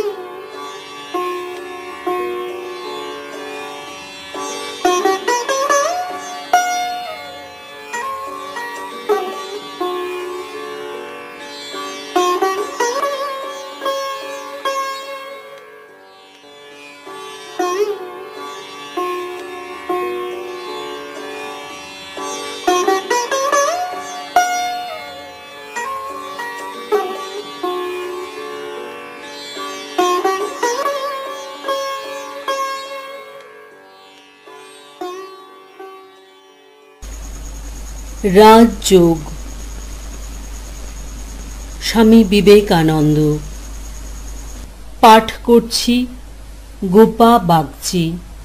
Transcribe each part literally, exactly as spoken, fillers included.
রাজযোগ। স্বামী বিবেকানন্দ। পাঠ করছি গোপা বাগচি।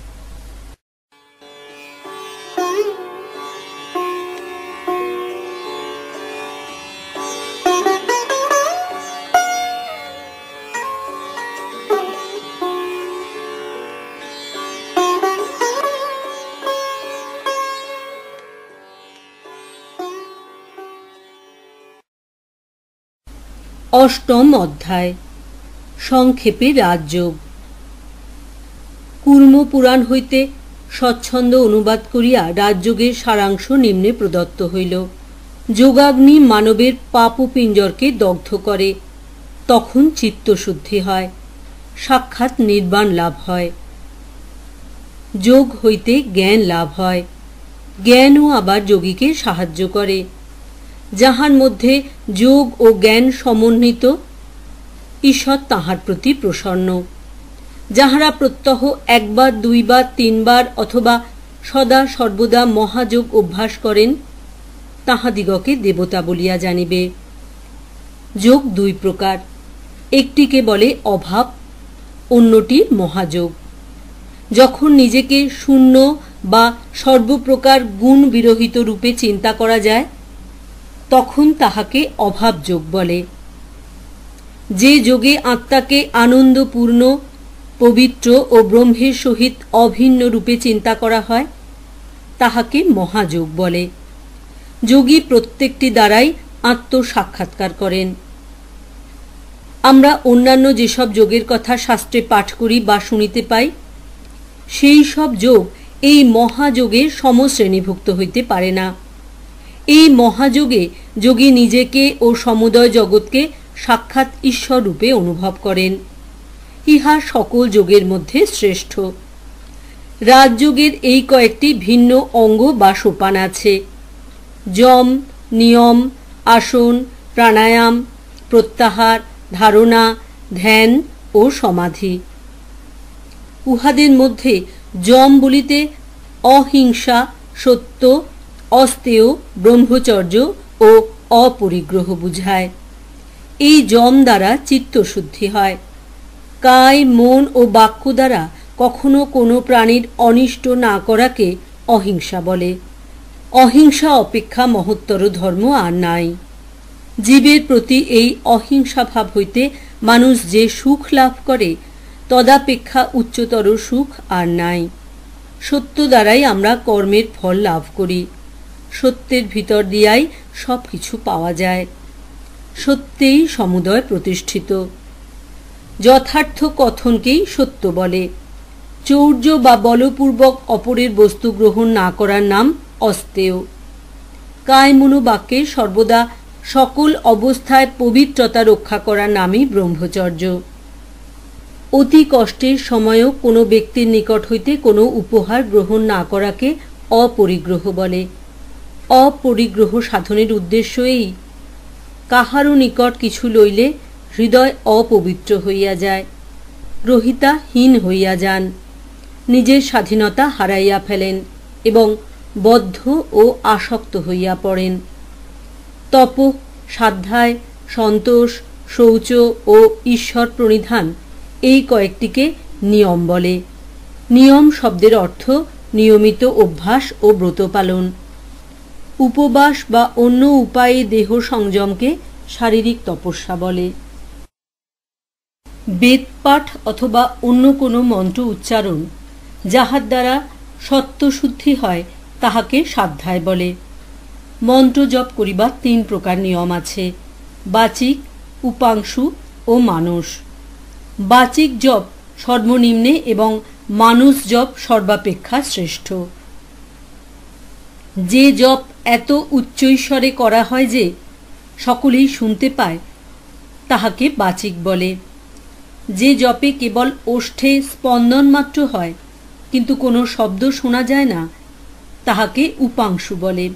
অষ্টম অধ্যায়। সংক্ষেপে রাজযোগ। কুর্ম পুরাণ হইতে স্বচ্ছন্দ অনুবাদ করিয়া রাজযোগের সারাংশ নিম্নে প্রদত্ত হইল। যোগাগ্নি মানবের পাপপিঞ্জরকে দগ্ধ করে, তখন চিত্তশুদ্ধি হয়, সাক্ষাৎ নির্বাণ লাভ হয়। যোগ হইতে জ্ঞান লাভ হয়। জ্ঞানও আবার যোগীকে সাহায্য করে। যাহার মধ্যে যোগ ও জ্ঞান সমন্বিত, ঈশ্বর তাহার প্রতি প্রসন্ন। যাহারা প্রত্যহ একবার দুইবার তিনবার অথবা সদা সর্বদা মহাযোগ অভ্যাস করেন, তাহাদিগকে দেবতা বলিয়া জানিবে। যোগ দুই প্রকার, একটিকে বলে অভাব, অন্যটি মহাযোগ। যখন নিজেকে শূন্য বা সর্বপ্রকার গুণ বিরহিত রূপে চিন্তা করা যায়, তখন তাহাকে অভাব যোগ বলে। যে যোগে আত্মাকে আনন্দপূর্ণ, পবিত্র ও ব্রহ্মের সহিত অভিন্ন রূপে চিন্তা করা হয়, তাহাকে মহাযোগ বলে। যোগী প্রত্যেকটি দ্বারাই আত্মসাক্ষাৎকার করেন। আমরা অন্যান্য যেসব যোগের কথা শাস্ত্রে পাঠ করি বা শুনিতে পাই, সেই সব যোগ এই মহাযোগের সমশ্রেণীভুক্ত হইতে পারে না। এই মহাযোগে যোগী নিজেকে ও সমুদয় জগৎকে সাক্ষাৎ ঈশ্বর রূপে অনুভব করেন। ইহা সকল যোগের মধ্যে শ্রেষ্ঠ। রাজযোগের এই কয়েকটি ভিন্ন অঙ্গ বা সোপান আছে: যম, নিয়ম, আসন, প্রাণায়াম, প্রত্যাহার, ধারণা, ধ্যান ও সমাধি। উহাদের মধ্যে যম বলিতে অহিংসা, সত্য, অস্তেয়, ব্রহ্মচর্য ও অপরিগ্রহ বুঝায়। এই যম দ্বারা চিত্তশুদ্ধি হয়। কায়, মন ও বাক্য দ্বারা কখনো কোনো প্রাণীর অনিষ্ট না করাকে অহিংসা বলে। অহিংসা অপেক্ষা মহত্তর ধর্ম আর নাই। জীবের প্রতি এই অহিংসা ভাব হইতে মানুষ যে সুখ লাভ করে, তদাপেক্ষা উচ্চতর সুখ আর নাই। সত্য দ্বারাই আমরা কর্মের ফল লাভ করি। সত্যের ভিতর দিয়াই সব কিছু পাওয়া যায়। সত্যেই সমুদয় প্রতিষ্ঠিত। যথার্থ কথনকেই সত্য বলে। চৌর্য বা বলপূর্বক অপরের বস্তু গ্রহণ না করার নাম অস্তেয়। কায়মনোবাক্যে সর্বদা সকল অবস্থায় পবিত্রতা রক্ষা করার নামই ব্রহ্মচর্য। অতি কষ্টের সময়ও কোনো ব্যক্তির নিকট হইতে কোনো উপহার গ্রহণ না করাকে অপরিগ্রহ বলে। অপরিগ্রহ সাধনের উদ্দেশ্য এই: কাহারও নিকট কিছু লইলে হৃদয় অপবিত্র হইয়া যায়, গ্রহিতা হীন হইয়া যান, নিজের স্বাধীনতা হারাইয়া ফেলেন এবং বদ্ধ ও আসক্ত হইয়া পড়েন। তপ, সাধ্যায়, সন্তোষ, শৌচ ও ঈশ্বর প্রণিধান, এই কয়েকটিকে নিয়ম বলে। নিয়ম শব্দের অর্থ নিয়মিত অভ্যাস ও ব্রত পালন। উপবাস বা অন্য উপায়ে দেহ সংযমকে শারীরিক তপস্যা বলে। বেদপাঠ অথবা অন্য কোনো মন্ত্র উচ্চারণ, যাহার দ্বারা সত্ত্বশুদ্ধি হয়, তাহাকে সাধ্যায় বলে। মন্ত্র জপ করিবার তিন প্রকার নিয়ম আছে: বাচিক, উপাংশু ও মানস। বাচিক জপ সর্বনিম্নে এবং মানস জপ সর্বাপেক্ষা শ্রেষ্ঠ। যে জপ এত উচ্চৈস্বরে করা হয় যে সকলেই শুনতে পায় তাহাকে বাচিক বলে। যে জপে কেবল ওষ্ঠে স্পন্দন মাত্র হয় কিন্তু কোনো শব্দ শোনা যায় না তাহাকে উপাংশু বলে।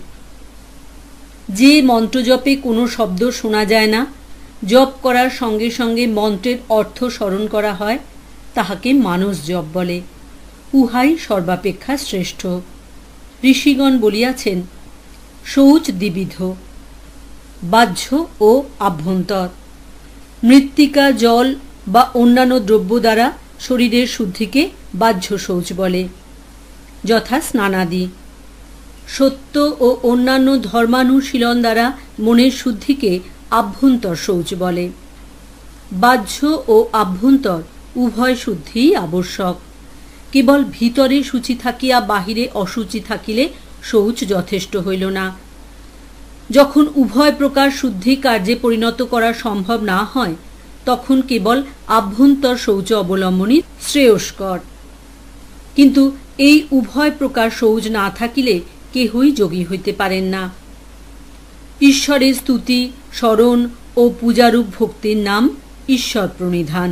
যে মন্ত্রজপে কোনো শব্দ শোনা যায় না, জপ করার সঙ্গে সঙ্গে মন্ত্রের অর্থ স্মরণ করা হয় তাহাকে মানস জপ বলে। উহাই সর্বাপেক্ষা শ্রেষ্ঠ। ঋষিগণ বলিয়াছেন, শৌচ দ্বিবিধ, বাহ্য ও আভ্যন্তর। মৃত্তিকা, জল বা অন্যান্য দ্রব্য দ্বারা শরীরের শুদ্ধিকে বাহ্য শৌচ বলে, যথা স্নানাদি। সত্য ও অন্যান্য ধর্মানুশীলন দ্বারা মনের শুদ্ধিকে আভ্যন্তর শৌচ বলে। বাহ্য ও আভ্যন্তর উভয় শুদ্ধিই আবশ্যক। কেবল ভিতরে শুচি থাকিয়া বাহিরে অশুচি থাকিলে শৌচ যথেষ্ট হইল না। যখন উভয় প্রকার শুদ্ধি কার্যে পরিণত করা সম্ভব না হয় তখন কেবল আভ্যন্তর শৌচ অবলম্বনই শ্রেয়স্কর। কিন্তু এই উভয় প্রকার শৌচ না থাকিলে কেহই যোগী হইতে পারেন না। ঈশ্বরের স্তুতি, স্মরণ ও পূজারূপ ভক্তির নাম ঈশ্বর প্রণিধান।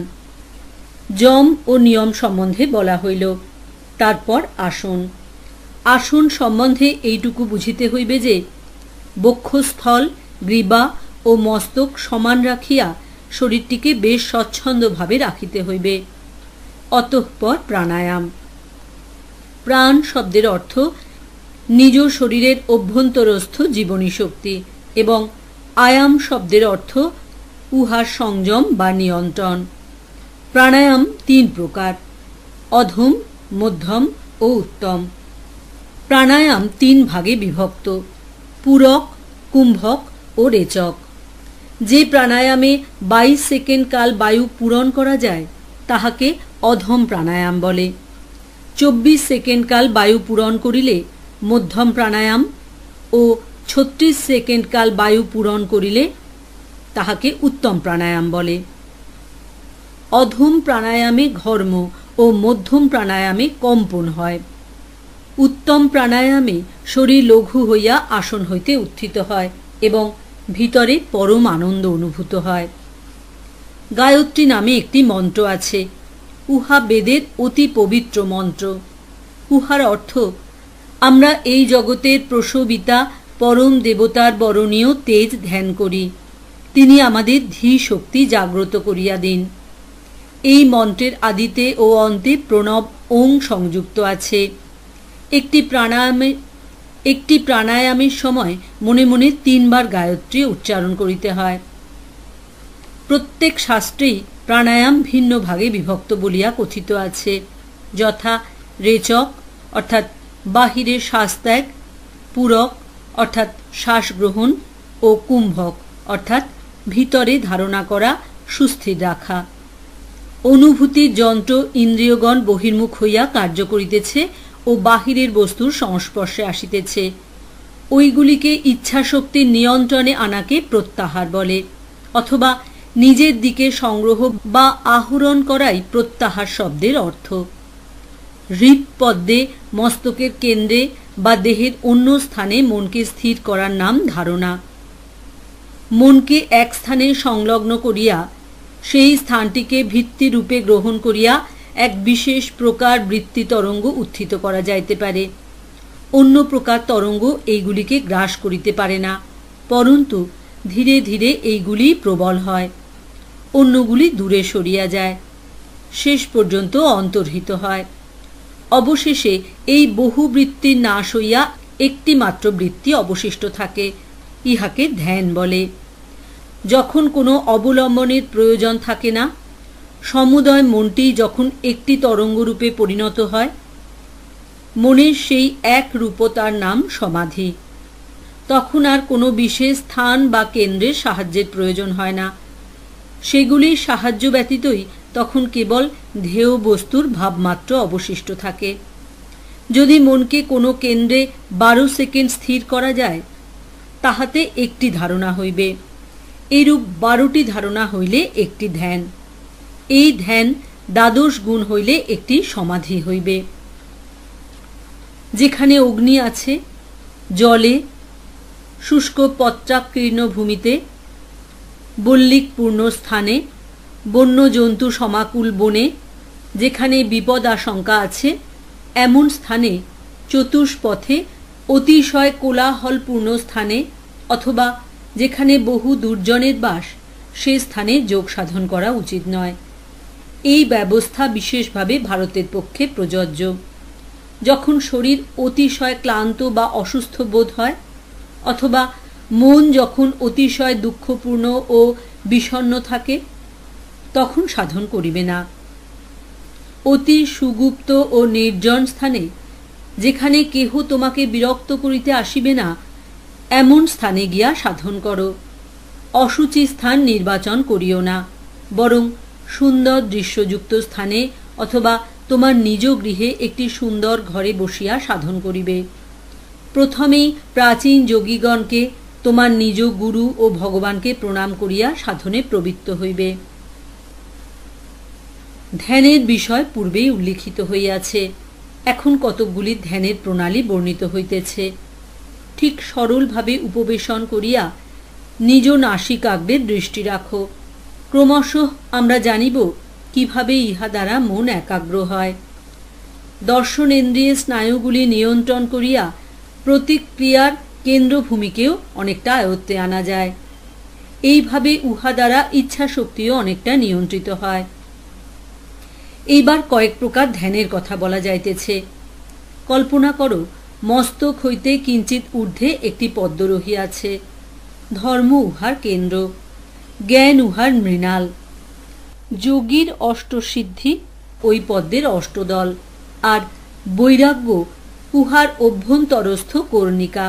যম ও নিয়ম সম্বন্ধে বলা হইল। তারপর আসন। আসন সম্বন্ধে এইটুকু বুঝিতে হইবে যে বক্ষস্থল, গ্রীবা ও মস্তক সমান রাখিয়া শরীরটিকে বেশ স্বচ্ছন্দভাবে রাখিতে হইবে। অতঃপর প্রাণায়াম। প্রাণ শব্দের অর্থ নিজ শরীরের অভ্যন্তরস্থ জীবনী শক্তি এবং আয়াম শব্দের অর্থ উহার সংযম বা নিয়ন্ত্রণ। প্রাণায়াম তিন প্রকার, অধম, মধ্যম ও উত্তম। প্রাণায়াম তিন ভাগে বিভক্ত, পূরক, কুম্ভক ও রেচক। যে প্রাণায়ামে বাইশ সেকেন্ড কাল বায়ু পূরণ করা যায় তাহাকে অধম প্রাণায়াম বলে। চব্বিশ সেকেন্ড কাল বায়ু পূরণ করিলে মধ্যম প্রাণায়াম ও ছত্রিশ সেকেন্ড কাল বায়ু পূরণ করিলে তাহাকে উত্তম প্রাণায়াম বলে। অধম প্রাণায়ামে ঘর্ম ও মধ্যম প্রাণায়ামে কম্পন হয়। উত্তম প্রাণায়ামে শরীর লঘু হইয়া আসন হইতে উত্থিত হয় এবং ভিতরে পরম আনন্দ অনুভূত হয়। গায়ত্রী নামে একটি মন্ত্র আছে। উহা বেদের অতি পবিত্র মন্ত্র। উহার অর্থ, আমরা এই জগতের প্রসবিতা পরম দেবতার বরণীয় তেজ ধ্যান করি, তিনি আমাদের ধী শক্তি জাগ্রত করিয়া দিন। এই মন্ত্রের আদিতে ও অন্তে প্রণব ওং সংযুক্ত আছে। একটি প্রাণায়ামে একটি প্রাণায়ামের সময় মনে মনে তিনবার গায়ত্রী উচ্চারণ করিতে হয়। প্রত্যেক শাস্ত্রেই প্রাণায়াম ভিন্ন ভাগে বিভক্ত বলিয়া কথিত আছে, যথা রেচক অর্থাৎ বাহিরে শ্বাস ত্যাগ, পূরক অর্থাৎ শ্বাস গ্রহণ ও কুম্ভক অর্থাৎ ভিতরে ধারণা করা, সুস্থির রাখা। অনুভূতির যন্ত্র ইন্দ্রিয়গণ বহির্মুখ হইয়া কার্য করিতেছে ও বাহিরের বস্তুর সংস্পর্শে আসিতেছে। ওইগুলিকে ইচ্ছাশক্তির নিয়ন্ত্রণে আনাকে প্রত্যাহার বলে, অথবা নিজের দিকে সংগ্রহ বা আহরণ করাই প্রত্যাহার শব্দের অর্থ। হৃৎপদ্মে, মস্তকের কেন্দ্রে বা দেহের অন্য স্থানে মনকে স্থির করার নাম ধারণা। মনকে এক স্থানে সংলগ্ন করিয়া সেই স্থানটিকে ভিত্তিরূপে গ্রহণ করিয়া এক বিশেষ প্রকার বৃত্তি তরঙ্গ উত্থিত করা যাইতে পারে। অন্য প্রকার তরঙ্গ এইগুলিকে গ্রাস করিতে পারে না, পরন্তু ধীরে ধীরে এইগুলি প্রবল হয়, অন্যগুলি দূরে সরিয়া যায়, শেষ পর্যন্ত অন্তর্হিত হয়। অবশেষে এই বহু বৃত্তির নাশ হইয়া একটি মাত্র বৃত্তি অবশিষ্ট থাকে, ইহাকে ধ্যান বলে। যখন কোনো অবলম্বনের প্রয়োজন থাকে না, সমুদয় মনটি যখন একটি তরঙ্গরূপে পরিণত হয়, মনের সেই এক রূপতার নাম সমাধি। তখন আর কোনো বিশেষ স্থান বা কেন্দ্রের সাহায্যের প্রয়োজন হয় না। সেগুলির সাহায্য ব্যতীতই তখন কেবল ধ্যেয় বস্তুর ভাবমাত্র অবশিষ্ট থাকে। যদি মনকে কোনো কেন্দ্রে বারো সেকেন্ড স্থির করা যায়, তাহাতে একটি ধারণা হইবে। এইরূপ বারোটি ধারণা হইলে একটি ধ্যান। এই ধ্যান দ্বাদশ গুণ হইলে একটি সমাধি হইবে। যেখানে অগ্নি আছে, জলে, শুষ্ক পত্রাকীর্ণ ভূমিতে, বল্লিকপূর্ণ স্থানে, বন্য জন্তু সমাকুল বনে, যেখানে বিপদ আশঙ্কা আছে, এমন স্থানে, চতুষ্পথে, অতিশয় কোলাহলপূর্ণ স্থানে, অথবা যেখানে বহু দুর্জনের বাস, সে স্থানে যোগ সাধন করা উচিত নয়। এই ব্যবস্থা বিশেষভাবে ভারতের পক্ষে প্রযোজ্য। যখন শরীর অতিশয় ক্লান্ত বা অসুস্থ বোধ হয়, অথবা মন যখন অতিশয় দুঃখপূর্ণ ও বিষণ্ণ থাকে, তখন সাধন করিবে না। অতি সুগুপ্ত ও নির্জন স্থানে, যেখানে কেহ তোমাকে বিরক্ত করিতে আসিবে না, এমন স্থানে গিয়া সাধন করো। অসুচি স্থান নির্বাচন করিও না, বরং সুন্দর দৃশ্যযুক্ত স্থানে অথবা তোমার নিজ গৃহে একটি সুন্দর ঘরে বসিয়া সাধন করিবে। প্রথমেই প্রাচীন যোগীগণকে, তোমার নিজ গুরু ও ভগবানকে প্রণাম করিয়া সাধনে প্রবৃত্ত হইবে। ধ্যানের বিষয় পূর্বেই উল্লিখিত হইয়াছে। এখন কতকগুলি ধ্যানের প্রণালী বর্ণিত হইতেছে। ঠিক সরলভাবে উপবেশন করিয়া নিজ নাসিকাগ্রে দৃষ্টি রাখো। ক্রমশ আমরা জানিব কিভাবে ইহা দ্বারা মন একাগ্র হয়। দর্শনেন্দ্রিয় স্নায়ুগুলি নিয়ন্ত্রণ করিয়া প্রতিক্রিয়ার কেন্দ্রভূমিকেও অনেকটা আয়ত্তে আনা যায়। এইভাবে উহা দ্বারা ইচ্ছা শক্তিও অনেকটা নিয়ন্ত্রিত হয়। এইবার কয়েক প্রকার ধ্যানের কথা বলা যাইতেছে। কল্পনা করো, মস্তক হইতে কিঞ্চিত ঊর্ধ্বে একটি পদ্ম রহিয়াছে। ধর্ম উহার কেন্দ্র, জ্ঞান উহার মৃণাল। যোগীর অষ্টসিদ্ধি ওই পদ্মের অষ্টদল, আর বৈরাগ্য উহার অভ্যন্তরস্থ কর্ণিকা।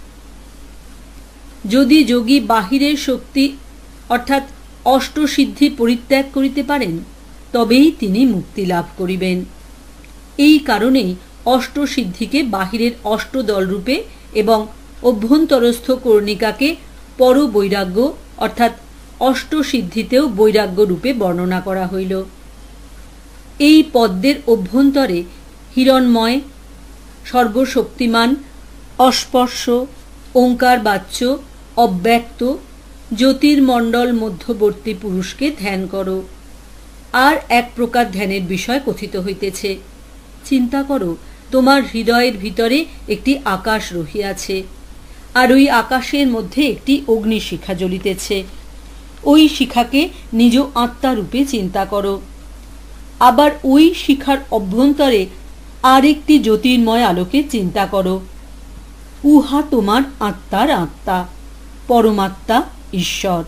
যদি যোগী বাহিরের শক্তি অর্থাৎ অষ্টসিদ্ধি পরিত্যাগ করিতে পারেন, তবেই তিনি মুক্তি লাভ করিবেন। এই কারণেই অষ্টসিদ্ধিকে বাহিরের অষ্টদল রূপে এবং অভ্যন্তরস্থ কর্ণিকাকে পরবৈরাগ্য অর্থাৎ অষ্টসিদ্ধিতেও বৈরাগ্য রূপে বর্ণনা করা হইল। এই পদ্মের অভ্যন্তরে হিরণ্ময়, সর্বশক্তিমান, অস্পর্শ, ওঙ্কার বাচ্য, অব্যক্ত, জ্যোতির্মণ্ডল মধ্যবর্তী পুরুষকে ধ্যান করো। আর এক প্রকার ধ্যানের বিষয় কথিত হইতেছে। চিন্তা করো, তোমার হৃদয়ের ভিতরে একটি আকাশ রহিয়াছে, আর ওই আকাশের মধ্যে একটি অগ্নিশিখা জ্বলিতেছে। ওই শিখাকে নিজ আত্মারূপে চিন্তা করো। আবার ওই শিখার অভ্যন্তরে আর একটি জ্যোতির্ময় আলোকে চিন্তা করো। উহা তোমার আত্মার আত্মা, পরমাত্মা ঈশ্বর।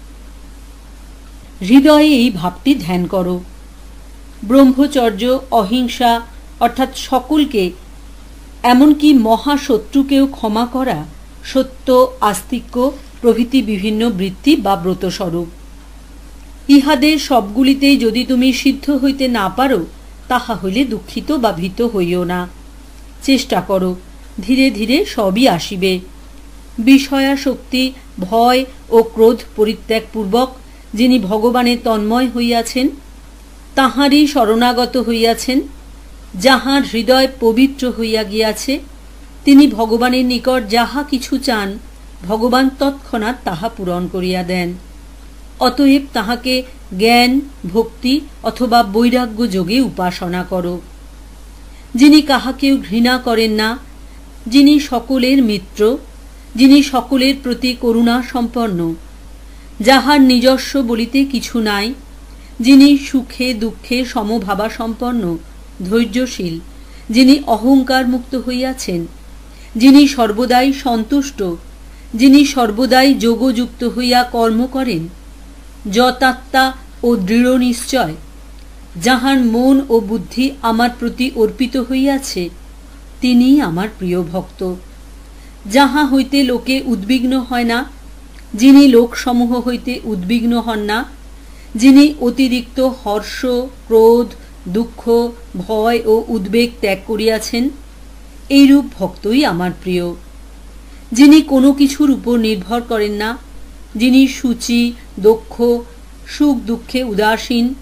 হৃদয়ে এই ভাবটি ধ্যান করো। ব্রহ্মচর্য, অহিংসা অর্থাৎ সকলকে, এমনকি মহাশত্রুকেও ক্ষমা করা, সত্য, আস্তিক্য প্রভৃতি বিভিন্ন বৃত্তি বা ব্রতস্বরূপ। ইহাদের সবগুলিতেই যদি তুমি সিদ্ধ হইতে না পারো, তাহা হইলে দুঃখিত বা ভীত হইও না। চেষ্টা করো, ধীরে ধীরে সবই আসিবে। বিষয়াসক্তি, ভয় ও ক্রোধ পরিত্যাগপূর্বক যিনি ভগবানের তন্ময় হইয়াছেন, তাঁহারই শরণাগত হইয়াছেন, যাহার হৃদয় পবিত্র হইয়া গিয়াছে, তিনি ভগবানের নিকট যাহা কিছু চান, ভগবান তৎক্ষণাৎ তাহা পূরণ করিয়া দেন। অতএব তাহাকে জ্ঞান, ভক্তি অথবা বৈরাগ্য যোগে উপাসনা করো। যিনি কাহাকেও ঘৃণা করেন না, যিনি সকলের মিত্র, যিনি সকলের প্রতি করুণা সম্পন্ন, যাহার নিজস্ব বলিতে কিছু নাই, যিনি সুখে দুঃখে সমভাবা সম্পন্ন, ধৈর্যশীল, যিনি অহংকার মুক্ত হইয়াছেন, যিনি সর্বদাই সন্তুষ্ট, যিনি সর্বদাই যোগযুক্ত হইয়া কর্ম করেন, যতাত্মা ও দৃঢ় নিশ্চয়, যাহার মন ও বুদ্ধি আমার প্রতি অর্পিত হইয়াছে, তিনি আমার প্রিয় ভক্ত। যাহা হইতে লোকে উদ্বিগ্ন হয় না, যিনি লোকসমূহ হইতে উদ্বিগ্ন হন না, যিনি অতিরিক্ত হর্ষ, ক্রোধ, দুঃখ, ভয় ও উদ্বেগ ত্যাগ করিয়াছেন, এইরূপ ভক্তই আমার প্রিয়। যিনি কোনো কিছুর উপর নির্ভর করেন না, যিনি সূচি, দক্ষ, সুখ দুঃখে উদাসীন,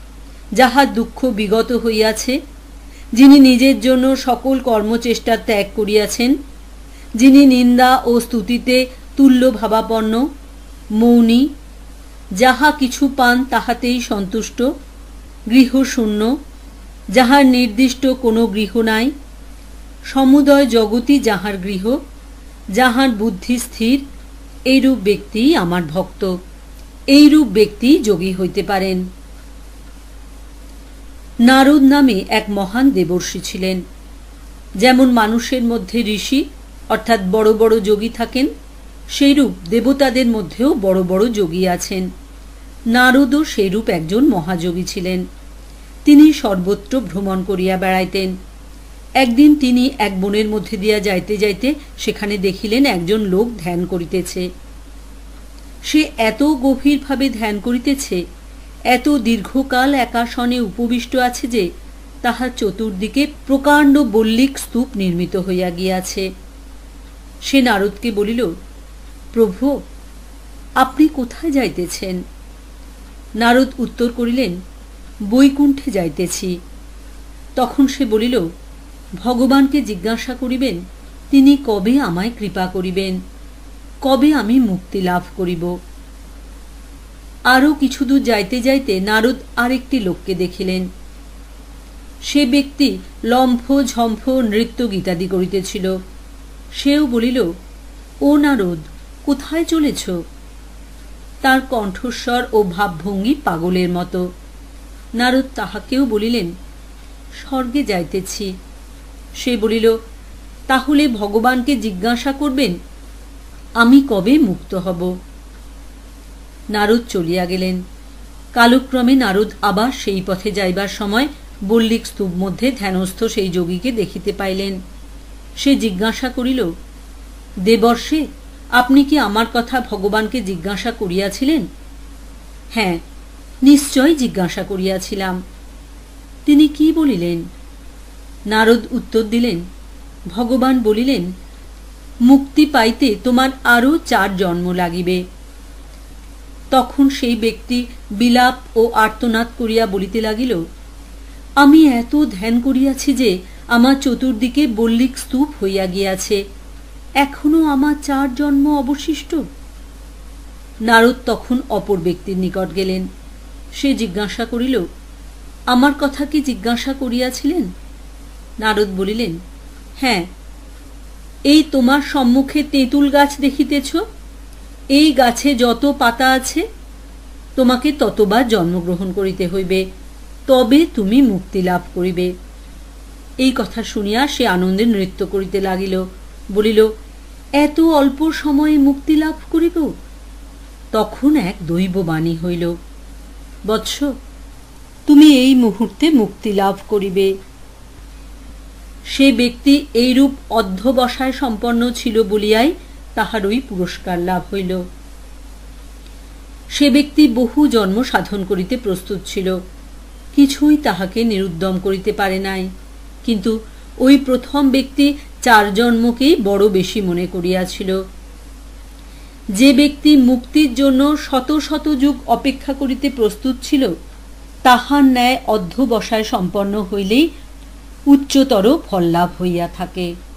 যাহার দুঃখ বিগত হইয়াছে, যিনি নিজের জন্য সকল কর্মচেষ্টা ত্যাগ করিয়াছেন, যিনি নিন্দা ও স্তুতিতে তুল্য ভাবাপন্ন, মৌনী, যাহা কিছু পান তাহাতেই সন্তুষ্ট, গৃহশূন্য, যাহার নির্দিষ্ট কোনো গৃহ নাই, সমুদয় জগৎই যাহার গৃহ, যাহার বুদ্ধি স্থির, এইরূপ ব্যক্তি আমার ভক্ত, এইরূপ ব্যক্তি যোগী হইতে পারেন। নারদ নামে এক মহান দেবর্ষি ছিলেন। যেমন মানুষের মধ্যে ঋষি অর্থাৎ বড় বড় যোগী থাকেন, সেইরূপ দেবতাদের মধ্যেও বড় বড় যোগী আছেন। নারদও সেইরূপ একজন মহাযোগী ছিলেন। তিনি সর্বত্র ভ্রমণ করিয়া বেড়াইতেন। একদিন তিনি এক বনের মধ্যে দিয়া যাইতে যাইতে সেখানে দেখিলেন একজন লোক ধ্যান করিতেছে। সে এত গভীরভাবে ধ্যান করিতেছে, এত দীর্ঘকাল একাসনে উপবিষ্ট আছে যে তাহার চতুর্দিকে প্রকাণ্ড বল্লিক স্তূপ নির্মিত হইয়া গিয়াছে। সে নারদকে বলিল, প্রভু, আপনি কোথায় যাইতেছেন? নারদ উত্তর করিলেন, বৈকুণ্ঠে যাইতেছি। তখন সে বলিল, ভগবানকে জিজ্ঞাসা করিবেন তিনি কবে আমায় কৃপা করিবেন, কবে আমি মুক্তি লাভ করিব। আরও কিছু দূর যাইতে যাইতে নারদ আরেকটি লোককে দেখিলেন। সে ব্যক্তি লম্ফ ঝম্ফ নৃত্য গীতাদি করিতেছিল। সেও বলিল, ও নারদ, কোথায় চলেছ? তার কণ্ঠস্বর ও ভাবভঙ্গি পাগলের মতো। নারদ তাহাকেও বলিলেন, স্বর্গে যাইতেছি। সে বলিল, তাহলে ভগবানকে জিজ্ঞাসা করবেন আমি কবে মুক্ত হব। নারদ চলিয়া গেলেন। কালক্রমে নারদ আবার সেই পথে যাইবার সময় বল্লিক স্তূপ মধ্যে ধ্যানস্থ সেই যোগীকে দেখিতে পাইলেন। সে জিজ্ঞাসা করিল, দেবর্ষে, আপনি কি আমার কথা ভগবানকে জিজ্ঞাসা করিয়াছিলেন? হ্যাঁ, নিশ্চয় জিজ্ঞাসা করিয়াছিলাম। তিনি কি বলিলেন? নারদ উত্তর দিলেন, ভগবান বলিলেন, মুক্তি পাইতে তোমার আরও চার জন্ম লাগিবে। তখন সেই ব্যক্তি বিলাপ ও আর্তনাদ করিয়া বলিতে লাগিল, আমি এত ধ্যান করিয়াছি যে আমার চতুর্দিকে বল্লিক স্তূপ হইয়া গিয়াছে, এখনো আমার চার জন্ম অবশিষ্ট। নারদ তখন অপর ব্যক্তির নিকট গেলেন। সে জিজ্ঞাসা করিল, আমার কথা কি জিজ্ঞাসা করিয়াছিলেন? নারদ বলিলেন, হ্যাঁ। এই তোমার সম্মুখে তেঁতুল গাছ দেখিতেছ, এই গাছে যত পাতা আছে তোমাকে ততবার জন্মগ্রহণ করিতে হইবে, তবে তুমি মুক্তি লাভ করিবে। এই কথা শুনিয়া সে আনন্দে নৃত্য করিতে লাগিল। বলিল, এত অল্প সময়ে মুক্তি লাভ করিব? তখন এক দৈববাণী হইল, বৎস, তুমি এই মুহূর্তে মুক্তি লাভ করিবে। সে ব্যক্তি এইরূপ অধ্যবসায় সম্পন্ন ছিল বলিয়াই তাহারই পুরস্কার লাভ হইল। সে ব্যক্তি বহু জন্ম সাধন করিতে প্রস্তুত ছিল, কিছুই তাহাকে নিরুদ্যম করিতে পারে নাই। কিন্তু ওই প্রথম ব্যক্তি চার জন্মকেই বড় বেশি মনে করিয়াছিল। যে ব্যক্তি মুক্তির জন্য শত শত যুগ অপেক্ষা করিতে প্রস্তুত ছিল, তাহার ন্যায় অধ্যবসায় সম্পন্ন হইলেই উচ্চতর ফল লাভ হইয়া থাকে।